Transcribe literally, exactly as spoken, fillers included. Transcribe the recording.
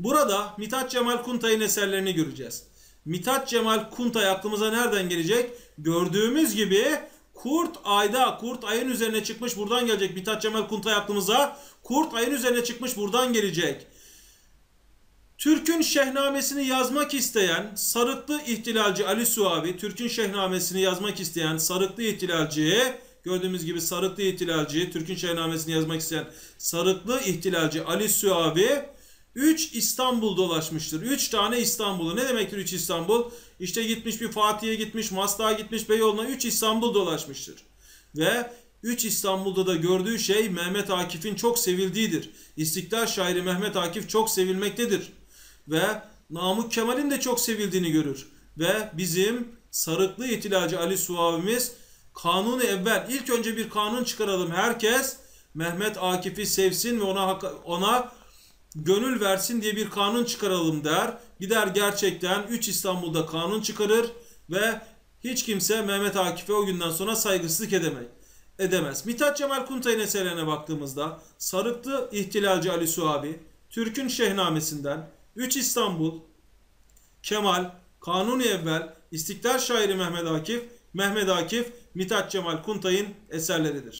Burada Mithat Cemal Kuntay'ın eserlerini göreceğiz. Mithat Cemal Kuntay aklımıza nereden gelecek? Gördüğümüz gibi Kurt Ay'da, Kurt Ay'ın üzerine çıkmış, buradan gelecek. Mithat Cemal Kuntay aklımıza Kurt Ay'ın üzerine çıkmış, buradan gelecek. Türk'ün Şehnamesini yazmak isteyen Sarıklı İhtilalci Ali Suavi, Türk'ün Şehnamesini yazmak isteyen Sarıklı İhtilalci, gördüğümüz gibi Sarıklı İhtilalci, Türk'ün Şehnamesini yazmak isteyen Sarıklı İhtilalci Ali Suavi üç İstanbul dolaşmıştır. üç tane İstanbul'u. Ne demektir üç İstanbul? İşte gitmiş, bir Fatih'e gitmiş, Maslak'a gitmiş, Beyoğlu'na üç İstanbul dolaşmıştır. Ve üç İstanbul'da da gördüğü şey Mehmet Akif'in çok sevildiğidir. İstiklal şairi Mehmet Akif çok sevilmektedir. Ve Namık Kemal'in de çok sevildiğini görür. Ve bizim Sarıklı İhtilalci Ali Suavi'miz kanunu evvel, ilk önce bir kanun çıkaralım. Herkes Mehmet Akif'i sevsin ve ona ona gönül versin diye bir kanun çıkaralım der. Gider gerçekten üç İstanbul'da kanun çıkarır ve hiç kimse Mehmet Akif'e o günden sonra saygısızlık edemez. edemez. Mithat Cemal Kuntay'ın eserlerine baktığımızda Sarıklı İhtilalci Ali Suavi, Türk'ün Şehnamesinden üç İstanbul, Kemal, Kanuni Evvel, İstiklal şairi Mehmet Akif, Mehmet Akif, Mithat Cemal Kuntay'ın eserleridir.